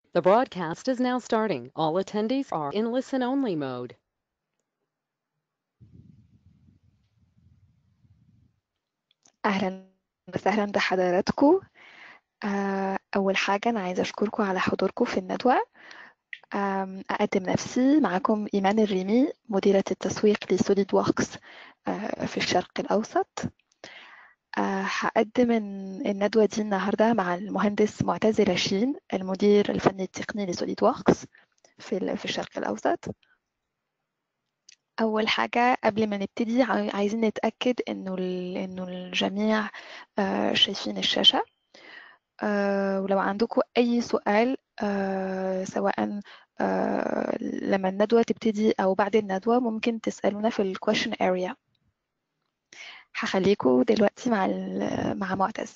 The broadcast is now starting. All attendees are in listen-only mode. أهلا وسهلا بحضراتكم. أول حاجة أنا عايزة أشكركم على حضوركم في الندوة. أقدم نفسي، معكم إيمان الريمي، مديرة التسويق لسوليد ووركس في الشرق الأوسط. هقدم الندوة دي النهاردة مع المهندس معتز رشين، المدير الفني التقني لسوليد ووركس في الشرق الأوسط. أول حاجة قبل ما نبتدي عايزين نتأكد إنه الجميع شايفين الشاشة. ولو عندكم أي سؤال سواء لما الندوة تبتدي أو بعد الندوة ممكن تسألونا في ال question area. هخليكم دلوقتي مع معتز.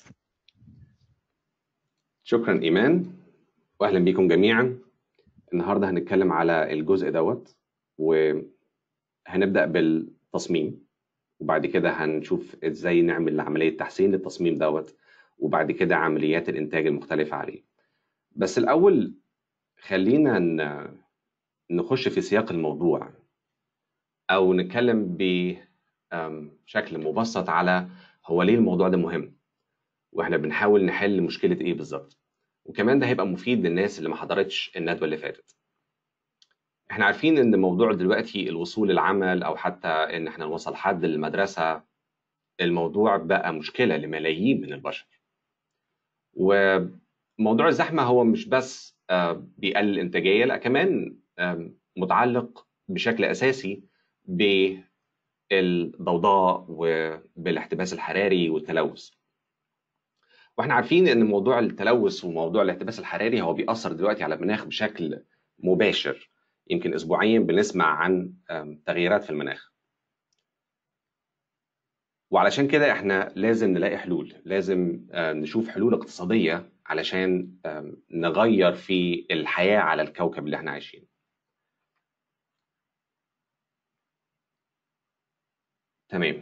شكرا إيمان، وأهلا بكم جميعا. النهاردة هنتكلم على الجزء دوت، وهنبدأ بالتصميم، وبعد كده هنشوف إزاي نعمل عملية تحسين للتصميم دوت، وبعد كده عمليات الإنتاج المختلفة عليه. بس الأول خلينا نخش في سياق الموضوع، أو نتكلم بشكل مبسط على هو ليه الموضوع ده مهم، وإحنا بنحاول نحل مشكلة إيه بالظبط. وكمان ده هيبقى مفيد للناس اللي ما حضرتش الندوة اللي فاتت. احنا عارفين ان موضوع دلوقتي الوصول للعمل او حتى ان احنا نوصل حد للمدرسة، الموضوع بقى مشكلة لملايين من البشر. وموضوع الزحمة هو مش بس بيقلل الانتاجية، لا كمان متعلق بشكل اساسي بالضوضاء وبالاحتباس الحراري والتلوث. واحنا عارفين ان موضوع التلوث وموضوع الاحتباس الحراري هو بيأثر دلوقتي على المناخ بشكل مباشر. يمكن اسبوعيا بنسمع عن تغييرات في المناخ، وعلشان كده احنا لازم نلاقي حلول، لازم نشوف حلول اقتصادية علشان نغير في الحياة على الكوكب اللي احنا عايشين. تمام.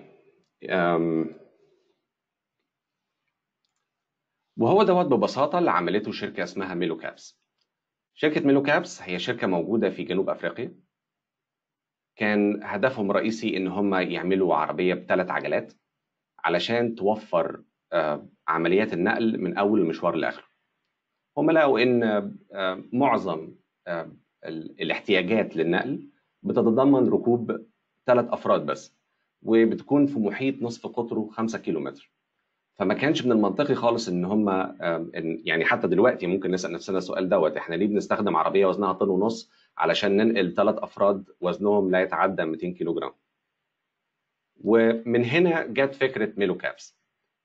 وهو دوت ببساطة اللي عملته شركة اسمها ميلو كابس. شركة ميلو كابس هي شركة موجودة في جنوب أفريقيا. كان هدفهم الرئيسي إن هم يعملوا عربية ب3 عجلات علشان توفر عمليات النقل من أول المشوار لآخره. هم لقوا إن معظم الاحتياجات للنقل بتتضمن ركوب 3 أفراد بس، وبتكون في محيط نصف قطره 5 كيلومتر. فما كانش من المنطقي خالص ان هم يعني حتى دلوقتي ممكن نسأل نفسنا السؤال دوت، احنا ليه بنستخدم عربية وزنها 1.5 طن علشان ننقل 3 أفراد وزنهم لا يتعدى 200 كيلو جرام؟ ومن هنا جت فكرة ميلو كابس.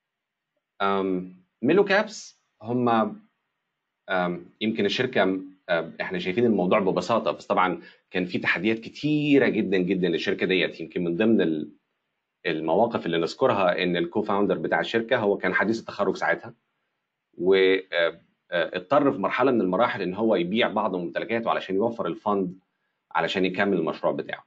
ميلو كابس هم يمكن الشركة احنا شايفين الموضوع ببساطة، بس طبعا كان في تحديات كتيرة جدا جدا للشركة ديت. يمكن من ضمن المواقف اللي نذكرها ان الكو فاوندر بتاع الشركة هو كان حديث التخرج ساعتها، واضطر في مرحله من المراحل ان هو يبيع بعض ممتلكاته علشان يوفر الفند علشان يكمل المشروع بتاعه.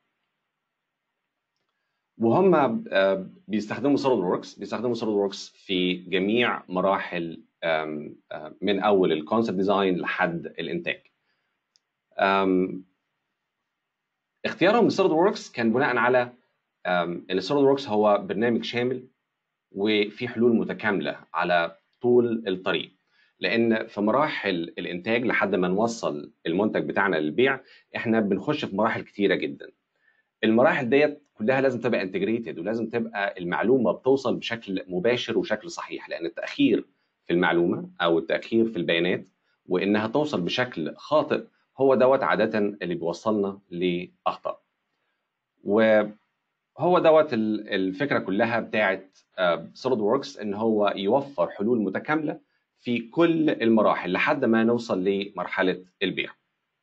وهم بيستخدموا سوليد ووركس في جميع مراحل، من اول الكونسبت ديزاين لحد الانتاج. اختيارهم لسوليد ووركس كان بناء على ان سوليد ووركس هو برنامج شامل وفي حلول متكامله على طول الطريق. لان في مراحل الانتاج لحد ما نوصل المنتج بتاعنا للبيع احنا بنخش في مراحل كتيره جدا. المراحل ديت كلها لازم تبقى انتجريتد، ولازم تبقى المعلومه بتوصل بشكل مباشر وشكل صحيح، لان التاخير في المعلومه او التاخير في البيانات وانها توصل بشكل خاطئ هو دوت عاده اللي بيوصلنا لاخطاء. وهو دوت الفكره كلها بتاعت سوليد ووركس، ان هو يوفر حلول متكامله في كل المراحل لحد ما نوصل لمرحله البيع.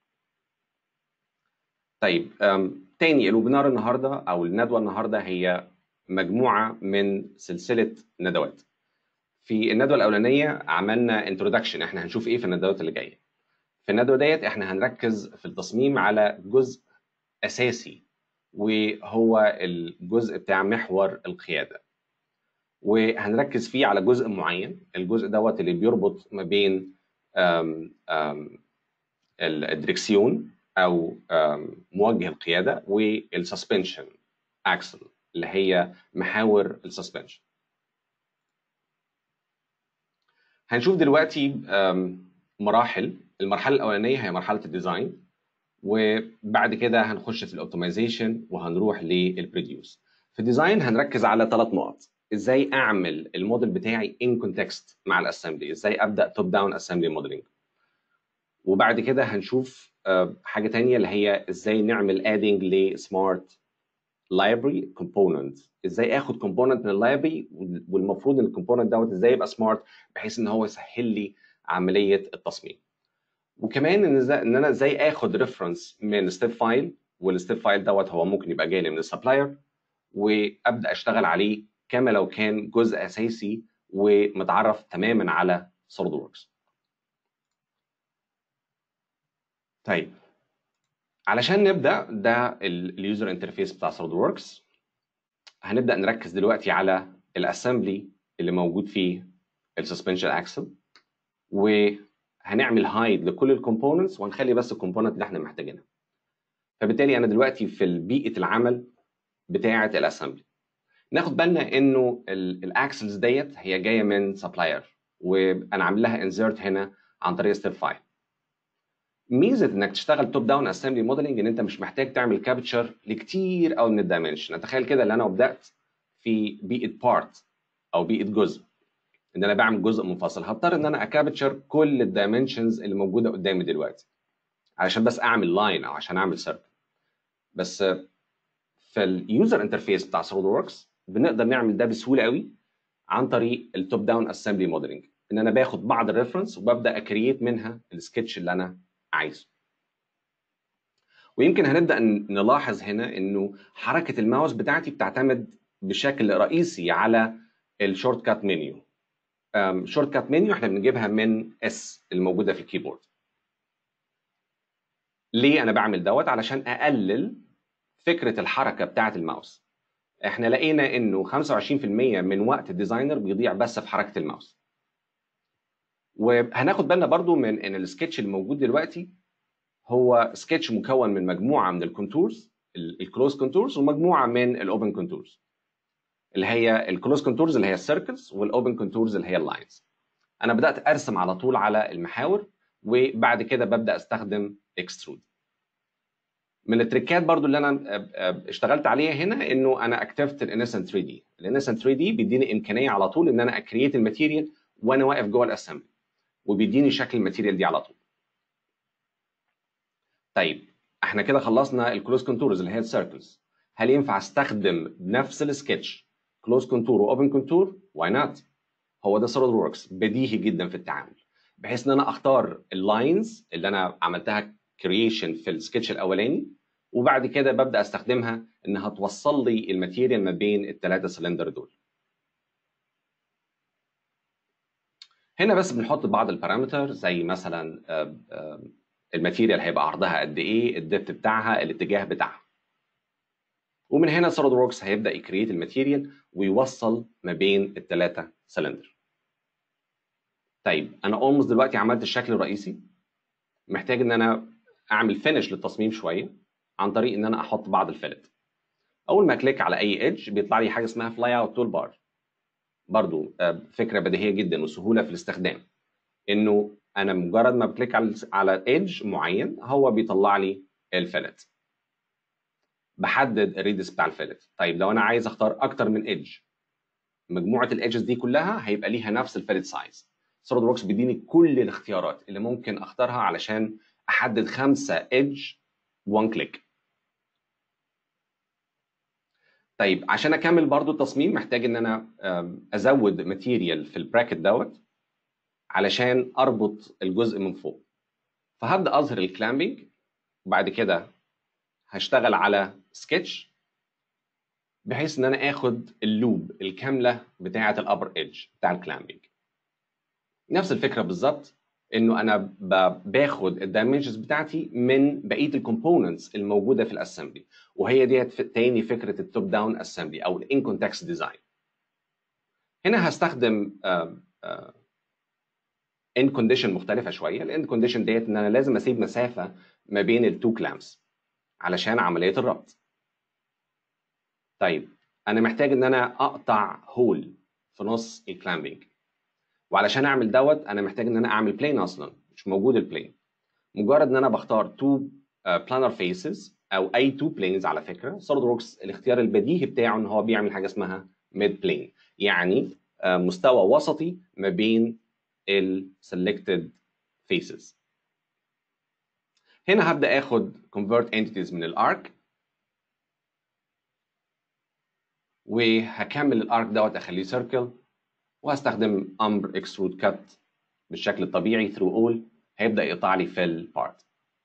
طيب، تاني الويبينار النهارده او الندوه النهارده هي مجموعه من سلسله ندوات. في الندوه الاولانيه عملنا انترودكشن، احنا هنشوف ايه في الندوات اللي جايه. في الندوه ديت احنا هنركز في التصميم على جزء اساسي، وهو الجزء بتاع محور القياده. وهنركز فيه على جزء معين، الجزء دوت اللي بيربط ما بين الدركسيون او موجه القياده، والسسبنشن اكسل اللي هي محاور السسبنشن. هنشوف دلوقتي مراحل. المرحله الاولانيه هي مرحله الديزاين، وبعد كده هنخش في الاوبتمايزيشن وهنروح للبروديوس. في الديزاين هنركز على 3 نقط: ازاي اعمل الموديل بتاعي ان كونتكست مع الاسمبلي، ازاي ابدا توب داون اسمبلي موديلنج. وبعد كده هنشوف حاجه ثانيه اللي هي ازاي نعمل ادنج لسمارت لايبرري كومبوننت، ازاي اخد كومبوننت من اللايبرري والمفروض ان الكومبوننت دوت ازاي يبقى سمارت بحيث ان هو يسهل لي عمليه التصميم. وكمان ان انا ازاي اخد ريفرنس من ستيب فايل، والستيب فايل دوت هو ممكن يبقى جاي لي من السبلاير، وابدا اشتغل عليه كما لو كان جزء اساسي ومتعرف تماما على سوليد ووركس. طيب علشان نبدا ده اليوزر انترفيس بتاع سوليد ووركس، هنبدا نركز دلوقتي على الاسمبلي اللي موجود فيه السسبنشن اكسل، وهنعمل هايد لكل الكومبوننتس وهنخلي بس الكومبوننت اللي احنا محتاجينها. فبالتالي انا دلوقتي في بيئه العمل بتاعه الاسمبلي. ناخد بالنا انه الاكسلز ديت هي جايه من سبلاير، وانا عامل لها انسيرت هنا عن طريق ستيب فايل. ميزه انك تشتغل توب داون اسمبلي موديلنج ان انت مش محتاج تعمل كابتشر لكتير قوي من الدايمنشن. تخيل كده ان انا بدات في بيئه بارت او بيئه جزء، ان انا بعمل جزء منفصل، هضطر ان انا اكابتشر كل الدايمنشنز اللي موجوده قدامي دلوقتي علشان بس اعمل لاين او عشان اعمل سيركل. بس في اليوزر انترفيس بتاع سوليد ووركس بنقدر نعمل ده بسهوله قوي عن طريق التوب داون اسمبلي موديلنج، ان انا باخد بعض الريفرنس وببدا اكرييت منها السكتش اللي انا عايزه. ويمكن هنبدا نلاحظ هنا انه حركه الماوس بتاعتي بتعتمد بشكل رئيسي على الشورت كات منيو. شورت كات منيو احنا بنجيبها من اس الموجوده في الكيبورد. ليه انا بعمل دوت؟ علشان اقلل فكره الحركه بتاعه الماوس. احنا لقينا انه 25% من وقت الديزاينر بيضيع بس في حركه الماوس. وهناخد بالنا برضو من ان السكتش الموجود دلوقتي هو سكتش مكون من مجموعه من الكونتورز، الكلوز كونتورز، ومجموعه من الاوبن كونتورز اللي هي الكلوز كونتورز اللي هي السيركلز، والاوبن كونتورز اللي هي اللاينز. انا بدات ارسم على طول على المحاور، وبعد كده ببدا استخدم اكسترود. من التريكات برضو اللي انا اشتغلت عليها هنا انه انا اكتفت الانسنت 3 دي. الانسنت 3 دي بيديني امكانيه على طول ان انا اكريت الماتيريال وانا واقف جوه الاسمبلي، وبيديني شكل الماتيريال دي على طول. طيب احنا كده خلصنا الكلوز كونتورز اللي هي السيركلز. هل ينفع استخدم نفس السكتش كلوز كونتور واوبن كونتور؟ واي نوت؟ هو ده سوليد ووركس بديهي جدا في التعامل، بحيث ان انا اختار اللاينز اللي انا عملتها كرييشن في السكتش الاولاني، وبعد كده ببدا استخدمها انها توصل لي الماتيريال ما بين الثلاثه سلندر دول. هنا بس بنحط بعض البارامتر زي مثلا الماتيريال هيبقى عرضها قد ايه، الدبت بتاعها، الاتجاه بتاعها. ومن هنا سوليد ووركس هيبدا يكريت الماتيريال ويوصل ما بين الثلاثه سلندر. طيب انا اولموست دلوقتي عملت الشكل الرئيسي، محتاج ان انا اعمل فينش للتصميم شويه عن طريق ان انا احط بعض الفلت. اول ما اكليك على اي ايدج بيطلع لي حاجه اسمها فلاي اوت تول بار. برضو فكره بديهيه جدا وسهوله في الاستخدام، انه انا مجرد ما بكليك على ايدج معين هو بيطلع لي الفلت. بحدد الريدس بتاع الفلت. طيب لو انا عايز اختار اكتر من ايدج، مجموعه الايدجز دي كلها هيبقى ليها نفس الفلت سايز. سوليد ووركس بيديني كل الاختيارات اللي ممكن اختارها علشان احدد 5 ايدج وان كليك. طيب عشان اكمل برضو التصميم محتاج ان انا ازود ماتيريال في البراكت دوت علشان اربط الجزء من فوق. فهبدا اظهر الكلامبنج، وبعد كده هشتغل على سكتش بحيث ان انا اخد اللوب الكامله بتاعه الابر ايدج بتاع الكلامبنج. نفس الفكره بالظبط، انه انا باخد الدايمنشنز بتاعتي من بقيه الكومبوننتس الموجوده في الاسمبلي، وهي ديت تاني فكره التوب داون اسمبلي او الان كونتكست ديزاين. هنا هستخدم end condition مختلفه شويه. الاند كونديشن ديت ان انا لازم اسيب مسافه ما بين التو كلامس علشان عمليه الربط. طيب انا محتاج ان انا اقطع هول في نص الكلامبنج، وعلشان اعمل دوت انا محتاج ان انا اعمل بلين. اصلا مش موجود البلين، مجرد ان انا بختار تو بلانر فيسز او اي تو بلينز. على فكره سوليد ووركس الاختيار البديهي بتاعه ان هو بيعمل حاجه اسمها ميد بلين، يعني مستوى وسطي ما بين السلكتد فيسز. هنا هبدا اخد convert entities من الارك، وهكمل الارك دوت اخليه سيركل، وهستخدم امر extrude cut بالشكل الطبيعي through all، هيبدا يقطع لي في البارت.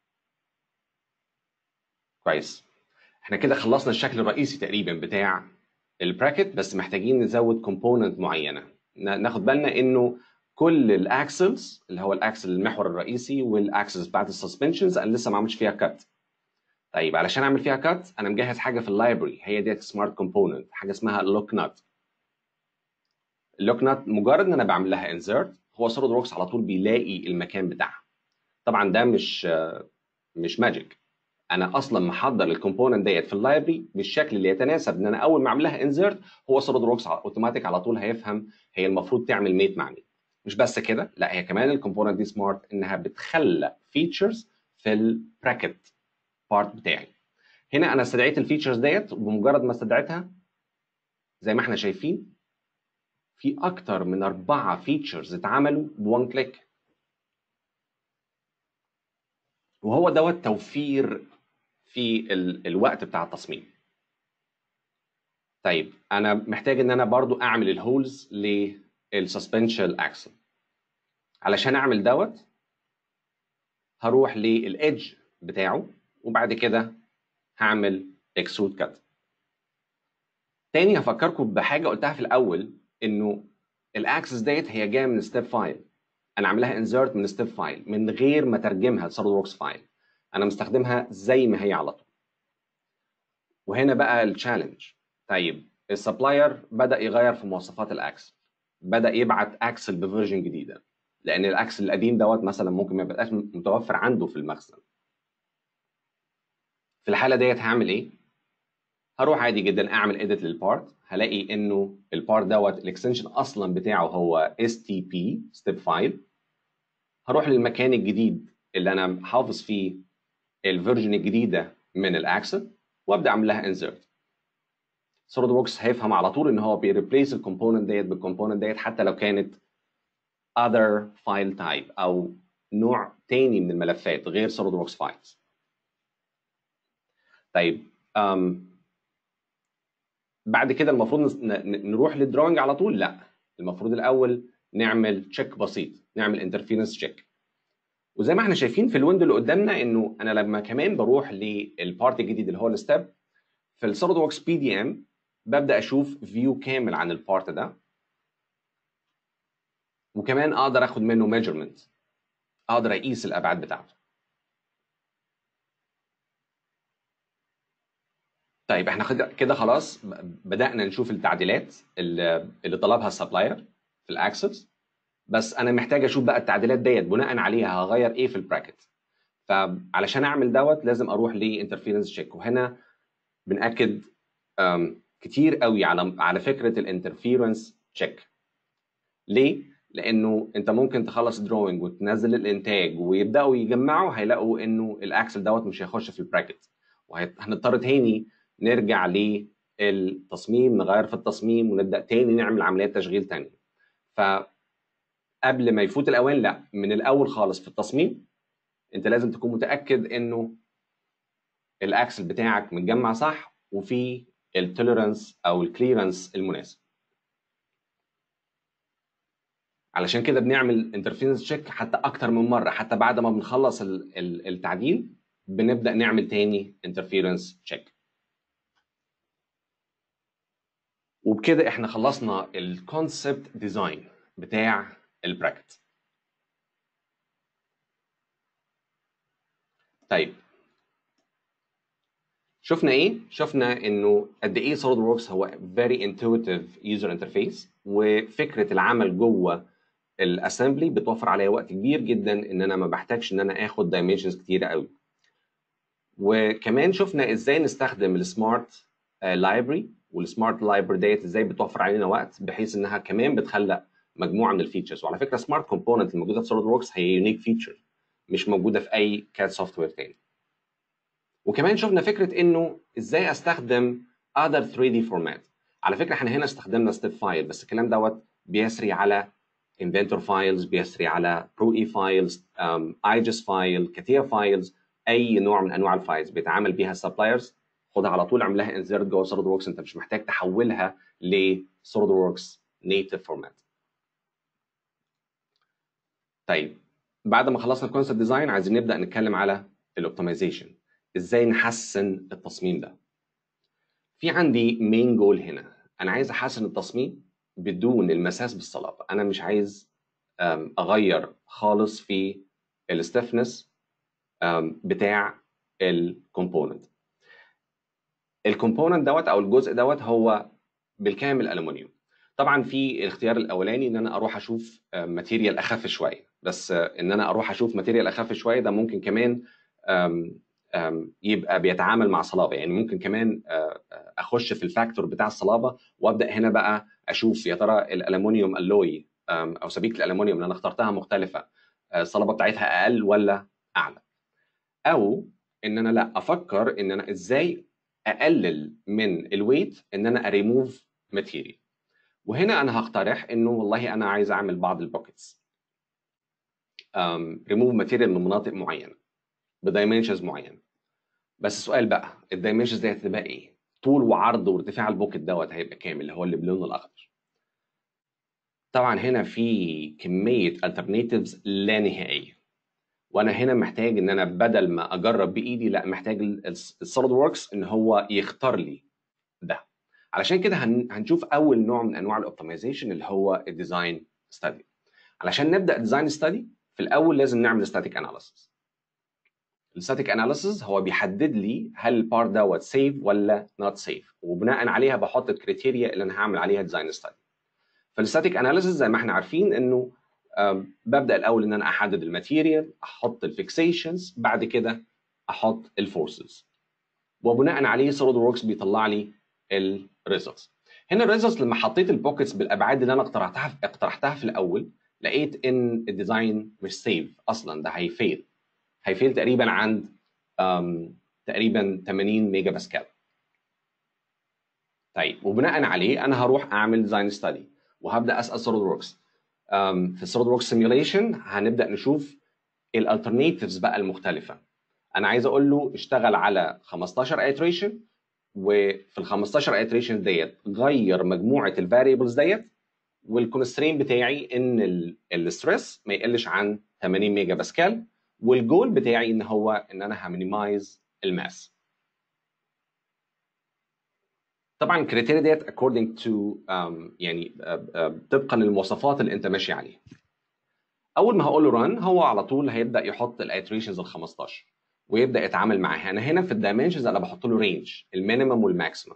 كويس، احنا كده خلصنا الشكل الرئيسي تقريبا بتاع البراكت، بس محتاجين نزود كومبوننت معينه. ناخد بالنا انه كل الاكسلز اللي هو الاكسل المحور الرئيسي والاكسلز بتاعت السسبنشنز انا لسه ما عملتش فيها كات. طيب علشان اعمل فيها كات انا مجهز حاجه في اللايبرري، هي ديت سمارت كومبوننت، حاجه اسمها لوك نوت. اللوك نوت مجرد ان انا بعمل لها انسرت هو سوليد ووركس على طول بيلاقي المكان بتاعها. طبعا ده مش ماجيك، انا اصلا محضر الكومبوننت ديت في اللايبرري بالشكل اللي يتناسب ان انا اول ما اعمل لها انسرت هو سوليد ووركس اوتوماتيك على طول هيفهم هي المفروض تعمل ميت مع مين. مش بس كده، لا هي كمان الكومبوننت دي سمارت انها بتخلق فيتشرز في البراكت بارت بتاعي. هنا انا استدعيت الفيتشرز ديت، وبمجرد ما استدعيتها زي ما احنا شايفين في اكتر من 4 فيتشرز اتعملوا بوان كليك، وهو دوت توفير في الوقت بتاع التصميم. طيب انا محتاج ان انا برضو اعمل الهولز للسسبنشال اكسل. علشان اعمل دوت هروح للايدج بتاعه، وبعد كده هعمل اكسترود كات. تاني هفكركم بحاجه قلتها في الاول، انه الاكسس ديت هي جايه من ستيب فايل، انا عاملها انسرت من ستيب فايل من غير ما ترجمها لسوليد ووركس فايل، انا مستخدمها زي ما هي على طول. وهنا بقى التشالنج. طيب السبلاير بدا يغير في مواصفات الاكسل، بدا يبعت اكسل بفيرجن جديده، لان الاكسل القديم دوت مثلا ممكن ما يبقاش متوفر عنده في المخزن. في الحاله ديت هعمل ايه؟ هروح عادي جدا اعمل اديت للبارت، هلاقي انه البارت دوت الاكستنشن اصلا بتاعه هو stp ستيب فايل. هروح للمكان الجديد اللي انا حافظ فيه الفيرجن الجديده من الاكسل، وابدا اعمل لها انسرت. سوليد ووركس هيفهم على طول ان هو بيريبليس الكومبوننت ديت بالكومبوننت ديت، حتى لو كانت other file type او نوع تاني من الملفات غير سوليد ووركس فايلز. طيب بعد كده المفروض نروح للدروينج على طول؟ لا، المفروض الاول نعمل تشيك بسيط، نعمل انترفيرنس تشيك. وزي ما احنا شايفين في الويندو اللي قدامنا انه انا لما كمان بروح للبارت الجديد اللي هو الستيب في السوليد ووركس بي دي ام، ببدا اشوف فيو كامل عن البارت ده، وكمان اقدر اخد منه ميجرمنت، اقدر اقيس الابعاد بتاعته. طيب احنا كده خلاص بدانا نشوف التعديلات اللي طلبها السبلاير في الاكسس، بس انا محتاج اشوف بقى التعديلات ديت بناء عليها هغير ايه في البراكت. فعلشان اعمل دوت لازم اروح لانترفيرنس تشيك، وهنا بنأكد كتير قوي على فكره الانترفيرنس تشيك. ليه؟ لانه انت ممكن تخلص دروينج وتنزل الانتاج ويبداوا يجمعوا، هيلاقوا انه الاكسل دوت مش هيخش في البراكت، وهنضطر تاني نرجع للتصميم، نغير في التصميم ونبدا تاني نعمل عمليات تشغيل تانية. فقبل ما يفوت الاوان، لا، من الاول خالص في التصميم انت لازم تكون متاكد انه الاكسل بتاعك متجمع صح وفي التوليرانس او الكليرنس المناسب. علشان كده بنعمل انترفيرنس تشيك حتى اكتر من مره، حتى بعد ما بنخلص التعديل بنبدا نعمل تاني انترفيرنس تشيك. وبكده احنا خلصنا الكونسبت ديزاين بتاع البراكت. طيب شفنا ايه؟ شفنا انه قد ايه SolidWorks هو very intuitive user interface، وفكره العمل جوه الاسمبلي بتوفر عليا وقت كبير جدا ان انا ما بحتاجش ان انا اخد دايمنشنز كتيره قوي. وكمان شفنا ازاي نستخدم السمارت لايبرري، والسمارت لايبرري ديت ازاي بتوفر علينا وقت بحيث انها كمان بتخلق مجموعه من الفيتشرز. وعلى فكره سمارت كومبوننت الموجوده في سوليد ووركس هي يونيك فيتشر مش موجوده في اي كاد سوفت وير تاني. وكمان شفنا فكره انه ازاي استخدم other 3D format. على فكره احنا هنا استخدمنا ستيب فايل، بس الكلام دوت بيسري على انفنتور فايلز، بيسري على برو اي فايلز، ايجس فايل، كاتيا فايلز، اي نوع من انواع الفايلز بيتعامل بيها السبلايرز خدها على طول اعمل لها انسيرت جوه سوليد ووركس. انت مش محتاج تحولها لسوليد ووركس نيتف فورمات. طيب بعد ما خلصنا الكونسبت ديزاين عايزين نبدا نتكلم على الاوبتمايزيشن، ازاي نحسن التصميم ده. في عندي مين جول هنا، انا عايز احسن التصميم بدون المساس بالصلابه. انا مش عايز اغير خالص في الستفنس بتاع الكومبوننت. الكومبوننت دوت او الجزء دوت هو بالكامل الومنيوم. طبعا في الاختيار الاولاني ان انا اروح اشوف ماتيريال اخف شويه، بس ان انا اروح اشوف ماتيريال اخف شويه ده ممكن كمان يبقى بيتعامل مع صلابه. يعني ممكن كمان اخش في الفاكتور بتاع الصلابه وابدا هنا بقى اشوف يا ترى الالومنيوم الوي او سبيكه الالومنيوم اللي انا اخترتها مختلفه الصلابه بتاعتها اقل ولا اعلى. او ان انا لا افكر ان انا ازاي اقلل من الويت ان انا اريموف ماتيريال. وهنا انا هقترح انه والله انا عايز اعمل بعض البوكيتس ريموف ماتيريال من مناطق معينه بدايمنشنز معينه. بس السؤال بقى الدايمنشنز دي هتبقى ايه؟ طول وعرض وارتفاع البوكيت دوت هيبقى كامل اللي هو اللي باللون الاخضر. طبعا هنا في كميه alternatives لا نهائيه، وانا هنا محتاج ان انا بدل ما اجرب بايدي لا محتاج السوليد ووركس ان هو يختار لي ده. علشان كده هنشوف اول نوع من انواع الاوبتمايزيشن اللي هو الديزاين ستادي. علشان نبدا ديزاين ستادي في الاول لازم نعمل ستاتيك اناليسيس. الستاتيك اناليسيس هو بيحدد لي هل البارت دوت سيف ولا نوت سيف، وبناء عليها بحط الكريتيريا اللي انا هعمل عليها ديزاين ستادي. فالستاتيك اناليسيس زي ما احنا عارفين انه ببدا الاول ان انا احدد الماتيريال، احط الفيكسيشنز، بعد كده احط الفورسز، وبناء عليه سوليد ووركس بيطلع لي الريزلتس. هنا الريزلتس لما حطيت البوكيتس بالابعاد اللي انا اقترحتها في الاول لقيت ان الديزاين مش سيف اصلا، ده هيفيل تقريبا عند تقريبا 80 ميجا باسكال. طيب وبناء عليه انا هروح اعمل ديزاين ستادي وهبدا اسال سوليد ووركس. في السوليد ووركس سيميوليشن هنبدا نشوف الالترناتيفز بقى المختلفه. انا عايز اقول له اشتغل على 15 ايتريشن، وفي ال 15 ايتريشن ديت غير مجموعه الفاريبلز ديت، والكونسترين بتاعي ان الستريس ما يقلش عن 80 ميجا باسكال، والجول بتاعي ان هو ان انا همينيمايز الماس. طبعا الكريتيريا ديت according to يعني طبقا للمواصفات اللي انت ماشي عليها. اول ما هقول له ران هو على طول هيبدا يحط الايتريشنز ال 15 ويبدا يتعامل معاها. انا هنا في الدايمنشنز انا بحط له رينج المينيمم والماكسيمم.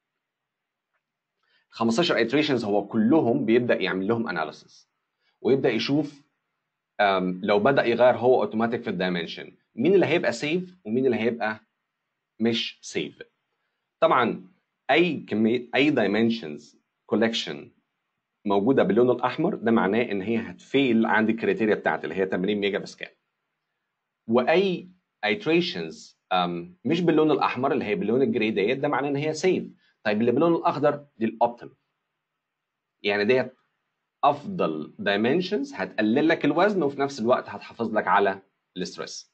15 ايتريشنز هو كلهم بيبدا يعمل لهم اناليسيس ويبدا يشوف لو بدا يغير هو اوتوماتيك في الدايمنشن مين اللي هيبقى سيف ومين اللي هيبقى مش سيف. طبعا اي كميه اي دايمنشنز كولكشن موجوده باللون الاحمر ده معناه ان هي هتفيل عند الكريتيريا بتاعتي اللي هي 80 ميجا باسكال. واي ايتريشنز مش باللون الاحمر اللي هي باللون الجري ديت ده معناه ان هي سيف. طيب اللي باللون الاخضر دي الاوبتيم، يعني ديت افضل دايمنشنز هتقلل لك الوزن وفي نفس الوقت هتحافظ لك على الاسترس.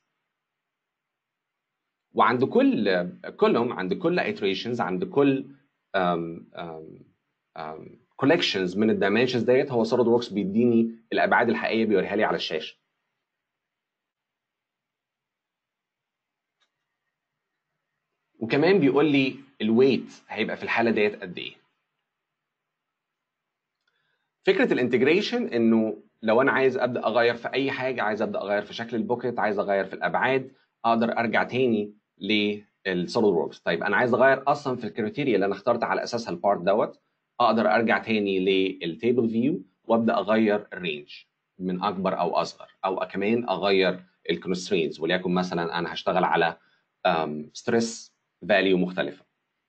وعند كلهم عند كل iterations عند كل collections من الدايمنشنز ديت هو سوليد ووركس بيديني الابعاد الحقيقيه بيوريها لي على الشاشه. وكمان بيقول لي الويت هيبقى في الحاله ديت قد ايه. فكره الانتجريشن انه لو انا عايز ابدا اغير في اي حاجه، عايز ابدا اغير في شكل البوكيت، عايز اغير في الابعاد، اقدر ارجع تاني للسوليد ووركس. طيب انا عايز اغير اصلا في الكريتيريا اللي انا اخترت على اساسها البارت دوت، اقدر ارجع تاني للتيبل فيو وابدا اغير الرينج من اكبر او اصغر، او كمان اغير الكونسترينز، وليكن مثلا انا هشتغل على ستريس فاليو مختلفه.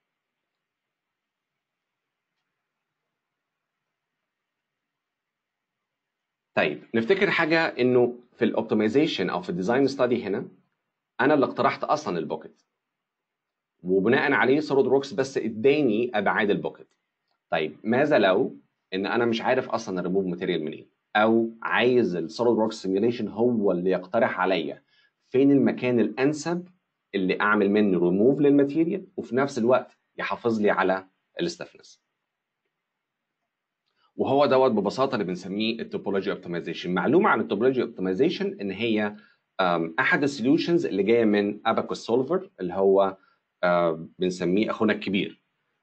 طيب نفتكر حاجه، انه في الاوبتمايزيشن او في الديزاين ستادي هنا انا اللي اقترحت اصلا البوكيت، وبناء عليه سوليد ووركس بس اداني ابعاد البوكيت. طيب ماذا لو ان انا مش عارف اصلا الريموف ماتيريال منين، او عايز السوليد ووركس سيميوليشن هو اللي يقترح عليا فين المكان الانسب اللي اعمل منه ريموف للماتيريال وفي نفس الوقت يحافظ لي على الستفنس. وهو دوت ببساطه اللي بنسميه التوبولوجي اوبتمايزيشن. معلومه عن التوبولوجي اوبتمايزيشن ان هي احد السوليوشنز اللي جايه من اباكوس سولفر، اللي هو بنسميه اخونا الكبير.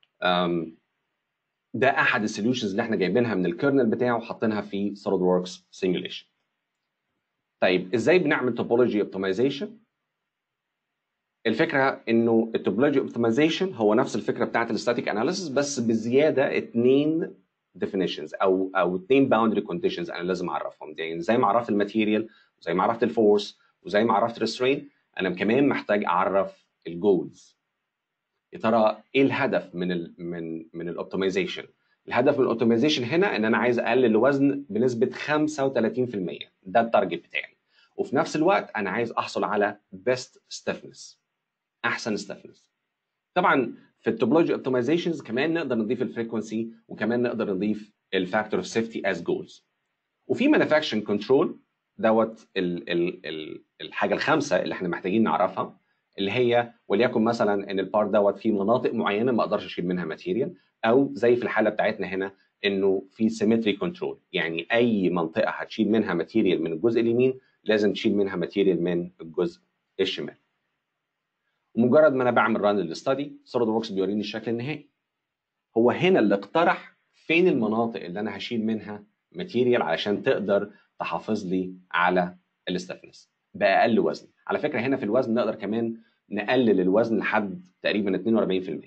ده احد السوليوشنز اللي احنا جايبينها من الكيرنل بتاعه وحاطينها في سوليد ووركس سيميوليشن. طيب ازاي بنعمل توبولوجي اوبتمايزيشن؟ الفكره انه التوبولوجي اوبتمايزيشن هو نفس الفكره بتاعت الستاتيك اناليسيس، بس بزياده 2 definitions او 2 boundary conditions انا لازم اعرفهم. يعني زي ما عرفت الماتيريال وزي ما عرفت الفورس وزي ما عرفت الريسترين، انا كمان محتاج اعرف الجولز. يا ترى ايه الهدف من الاوبتمايزيشن؟ الهدف من الاوبتمايزيشن هنا ان انا عايز اقلل الوزن بنسبه 35%، ده التارجت بتاعي. وفي نفس الوقت انا عايز احصل على بيست ستيفنس، احسن ستيفنس. طبعا في التوبولوجي اوبتمايزيشنز كمان نقدر نضيف الفريكونسي، وكمان نقدر نضيف الفاكتور اوف سيفتي از جولز. وفي مانيفاكتشرنج كنترول دوت الحاجه الخامسه اللي احنا محتاجين نعرفها، اللي هي وليكن مثلا ان البارت دوت في مناطق معينه ما اقدرش اشيل منها ماتيريال، او زي في الحاله بتاعتنا هنا انه في سيمتري كنترول، يعني اي منطقه هتشيل منها ماتيريال من الجزء اليمين لازم تشيل منها ماتيريال من الجزء الشمال. ومجرد ما انا بعمل ران للستادي سوليد ووركس بيوريني الشكل النهائي. هو هنا اللي اقترح فين المناطق اللي انا هشيل منها ماتيريال علشان تقدر تحافظ لي على الاستفنس باقل وزن. على فكره هنا في الوزن نقدر كمان نقلل الوزن لحد تقريبا 42%.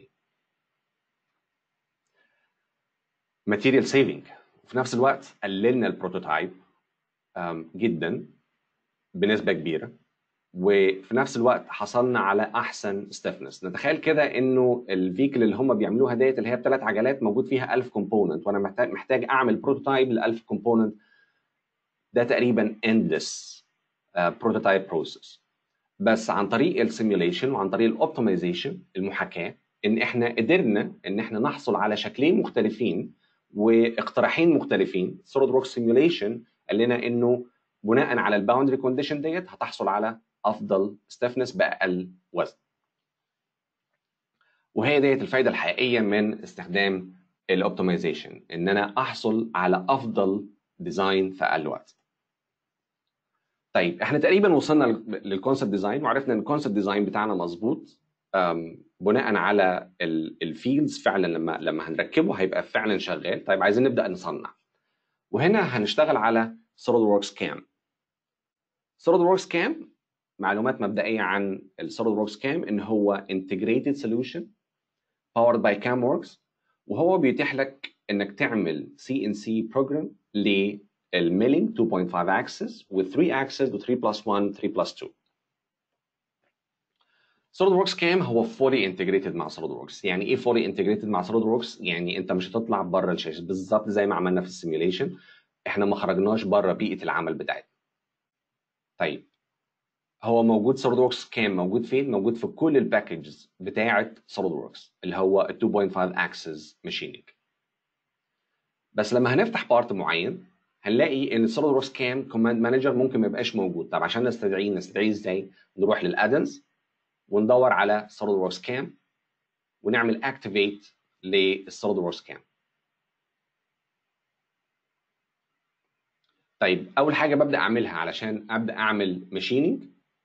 ماتيريال سيفنج، وفي نفس الوقت قللنا البروتوتايب جدا بنسبه كبيره، وفي نفس الوقت حصلنا على احسن ستيفنس. نتخيل كده انه الفيكل اللي هم بيعملوها ديت اللي هي ب3 عجلات موجود فيها 1000 كومبوننت، وانا محتاج اعمل بروتوتايب لل1000 كومبوننت. ده تقريبا endless بروتوتايب بروسيس. بس عن طريق السيميوليشن وعن طريق الاوبتمايزيشن المحاكاه ان احنا قدرنا ان احنا نحصل على شكلين مختلفين واقتراحين مختلفين. سوليد ووركس سيميوليشن قال لنا انه بناء على الباوندري كونديشن ديت هتحصل على افضل ستيفنس باقل وزن. وهي ديت الفايده الحقيقيه من استخدام الاوبتمايزيشن، ان انا احصل على افضل ديزاين في اقل وقت. طيب احنا تقريبا وصلنا للكونسبت ديزاين وعرفنا ان الكونسبت ديزاين بتاعنا مظبوط بناء على الفيلدز. فعلا لما هنركبه هيبقى فعلا شغال. طيب عايزين نبدا نصنع، وهنا هنشتغل على سوليد ووركس كام. سوليد ووركس كام معلومات مبدئيه عن السوليد ووركس كام ان هو integrated solution powered by CamWorks، وهو بيتيح لك انك تعمل CNC program للميلينج 2.5 axis و 3 axis و 3+1 3+2. SolidWorks كام هو fully integrated مع SolidWorks. يعني ايه fully integrated مع SolidWorks؟ يعني انت مش هتطلع بره الشاشه، بالظبط زي ما عملنا في السيميوليشن. احنا ما خرجناش بره بيئه العمل بتاعتنا. طيب هو موجود SolidWorks كام موجود فين؟ موجود في كل الباكجز بتاعه SolidWorks اللي هو ال 2.5 axis machining. بس لما هنفتح بارت معين هنلاقي ان SolidWorks كام كوماند مانجر ممكن ما يبقاش موجود. طب عشان نستدعيه ازاي؟ نروح للادنز وندور على SolidWorks كام ونعمل اكتيفيت للSolidWorks كام. طيب اول حاجه ببدا اعملها علشان ابدا اعمل ماشيننج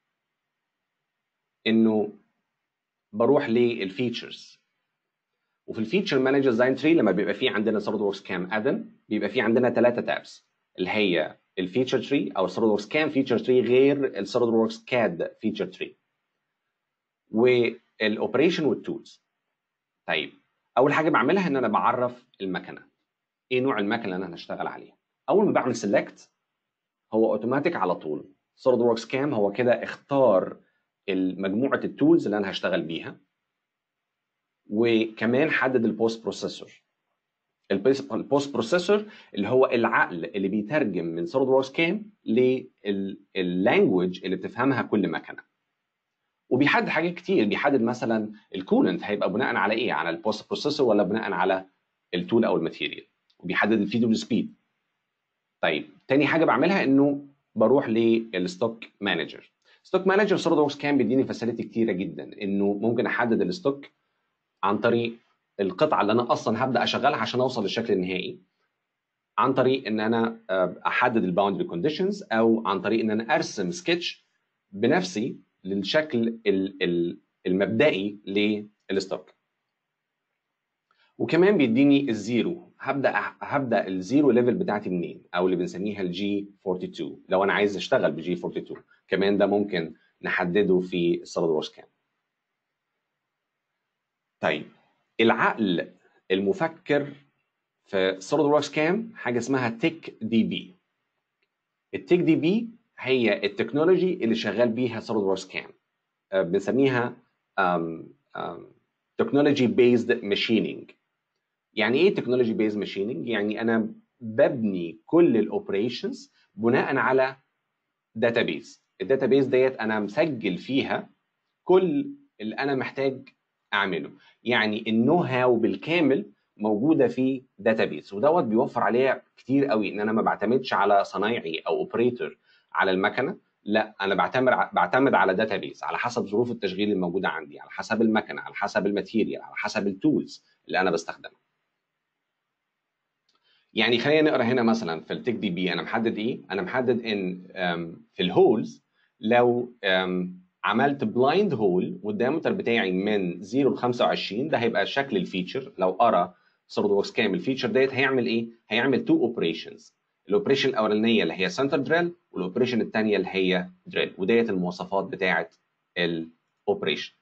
انه بروح للفيتشرز. وفي الفيتشر مانجر ديزاين تري لما بيبقى فيه عندنا SolidWorks كام ادن بيبقى فيه عندنا 3 تابس اللي هي الفيتشر تري او SolidWorks كام فيتشر تري غير الSolidWorks كاد فيتشر تري، والاوبريشن والتولز. طيب اول حاجه بعملها ان انا بعرف المكنه ايه نوع المكنه اللي انا هشتغل عليها. اول ما بعمل سيلكت هو اوتوماتيك على طول سوليد وركس كام هو كده اختار مجموعه التولز اللي انا هشتغل بيها، وكمان حدد البوست بروسيسور. البوست بروسيسور اللي هو العقل اللي بيترجم من سوليد وركس كام لللانجوج اللي بتفهمها كل مكنه. وبيحدد حاجات كتير، بيحدد مثلا الكولنت هيبقى بناء على ايه، على البوست بروسيسور ولا بناء على التول او الماتيريال، وبيحدد الفيد والسبيد. طيب تاني حاجه بعملها انه بروح للستوك مانجر. ستوك مانجر سوليد وركس كام بيديني فاسيلتي كتيره جدا، انه ممكن احدد الستوك عن طريق القطعه اللي انا اصلا هبدا اشغلها عشان اوصل للشكل النهائي، عن طريق ان انا احدد الباوندري كونديشنز، او عن طريق ان انا ارسم سكتش بنفسي للشكل المبدئي للستوك. وكمان بيديني الزيرو، هبدا الزيرو ليفل بتاعتي منين، او اللي بنسميها الجي 42 لو انا عايز اشتغل بجي 42. كمان ده ممكن نحدده في السوليد وركس كام. طيب العقل المفكر في سوليد وركس كام حاجه اسمها تيك دي بي. التيك دي بي هي التكنولوجي اللي شغال بيها سوليد وركس كام. بنسميها تكنولوجي بيزد ماشينينج. يعني ايه تكنولوجي بيزد ماشينينج؟ يعني انا ببني كل الاوبريشنز بناء على داتابيز. الداتابيز ديت انا مسجل فيها كل اللي انا محتاج اعمله، يعني النو هاو بالكامل موجوده في داتابيز، ودوت بيوفر عليا كتير قوي، ان انا ما بعتمدش على صنايعي او اوبريتور على المكنه، لا انا بعتمد على داتابيز على حسب ظروف التشغيل الموجوده عندي، على حسب المكنه، على حسب الماتيريال، على حسب التولز اللي انا بستخدمها. يعني خلينا نقرا هنا مثلا في التك دي بي انا محدد ايه؟ انا محدد ان في الهولز لو عملت بلايند هول والدايمتر بتاعي من 0 ل 25 ده هيبقى شكل الفيتشر. لو قرا سوليد وركس كام الفيتشر ديت هيعمل ايه؟ هيعمل تو اوبريشنز. الاوبريشن الاولانيه اللي هي سنتر دريل، والاوبريشن الثانيه اللي هي دريل، وديت المواصفات بتاعه الاوبريشن.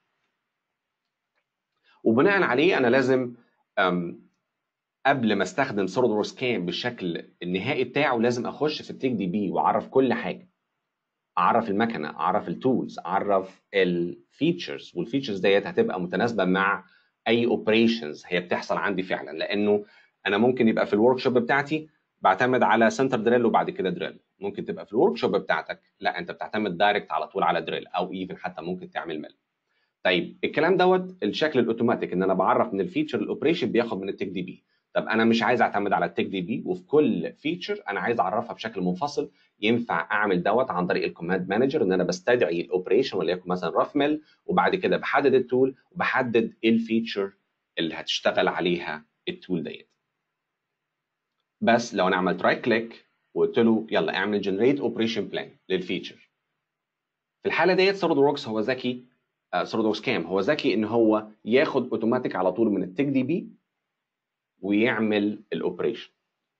وبناء عليه انا لازم قبل ما استخدم سوليد وركس كام بالشكل النهائي بتاعه لازم اخش في التيك دي بي واعرف كل حاجه، اعرف المكنه، اعرف التولز، اعرف الفيتشرز، والفيتشرز ديت هتبقى متناسبه مع اي اوبريشنز هي بتحصل عندي فعلا. لانه انا ممكن يبقى في الورك شوب بتاعتي بعتمد على سنتر دريل وبعد كده دريل، ممكن تبقى في الورك شوب بتاعتك لا انت بتعتمد دايركت على طول على دريل، او ايفن حتى ممكن تعمل ميل. طيب الكلام دوت الشكل الاوتوماتيك ان انا بعرف من الفيتشر الاوبريشن بياخد من التك دي بي. طب انا مش عايز اعتمد على التك دي بي، وفي كل فيتشر انا عايز اعرفها بشكل منفصل. ينفع اعمل دوت عن طريق الكوماند مانجر، ان انا بستدعي الاوبريشن وليكن مثلا راف ميل، وبعد كده بحدد التول وبحدد ايه الفيتشر اللي هتشتغل عليها التول ديت. بس لو انا عملت رايت كليك وقلت له يلا اعمل جنريت اوبريشن بلان للفيتشر، في الحاله ديت سوليد وركس هو ذكي، سوليد وركس كام هو ذكي ان هو ياخد اوتوماتيك على طول من التك دي بي ويعمل الاوبريشن.